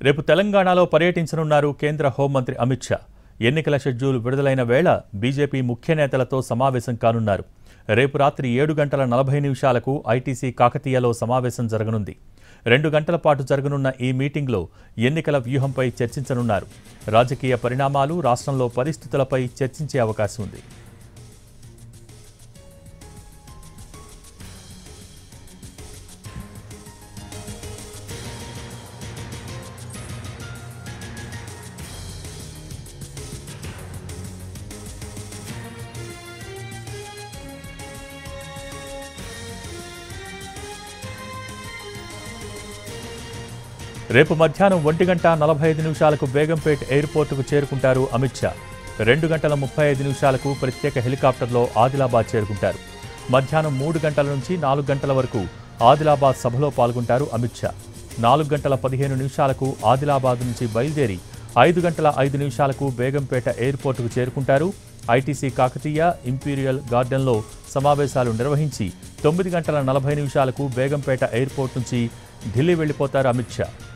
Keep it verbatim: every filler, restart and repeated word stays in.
రేపు తెలంగాణలో పర్యటించనున్నారు కేంద్ర హోంమంత్రి అమిత్ షా. ఎన్నికల షెడ్యూల్ విడుదలైన వేళ బీజేపీ ముఖ్య నేతలతో సమావేశం కానున్నారు. రేపు రాత్రి ఏడు గంటల నలభై నిమిషాలకు ఐటీసీ కాకతీయలో సమావేశం జరగనుంది. రెండు గంటల పాటు జరగనున్న ఈ మీటింగ్లో ఎన్నికల వ్యూహంపై చర్చించనున్నారు. రాజకీయ పరిణామాలు, రాష్ట్రంలో పరిస్థితులపై చర్చించే అవకాశం ఉంది. రేపు మధ్యాహ్నం ఒంటి గంట నలభై ఐదు నిమిషాలకు బేగంపేట్ ఎయిర్పోర్టుకు చేరుకుంటారు అమిత్ షా. రెండు గంటల ముప్పై ఐదు నిమిషాలకు ప్రత్యేక హెలికాప్టర్లో ఆదిలాబాద్ చేరుకుంటారు. మధ్యాహ్నం మూడు గంటల నుంచి నాలుగు గంటల వరకు ఆదిలాబాద్ సభలో పాల్గొంటారు అమిత్ షా. నాలుగు గంటల పదిహేను నిమిషాలకు ఆదిలాబాద్ నుంచి బయలుదేరి ఐదు గంటల ఐదు నిమిషాలకు బేగంపేట ఎయిర్పోర్టుకు చేరుకుంటారు. ఐటీసీ కాకతీయ, ఇంపీరియల్ గార్డెన్లో సమావేశాలు నిర్వహించి తొమ్మిది గంటల నలభై నిమిషాలకు బేగంపేట ఎయిర్పోర్ట్ నుంచి ఢిల్లీ వెళ్లిపోతారు అమిత్ షా.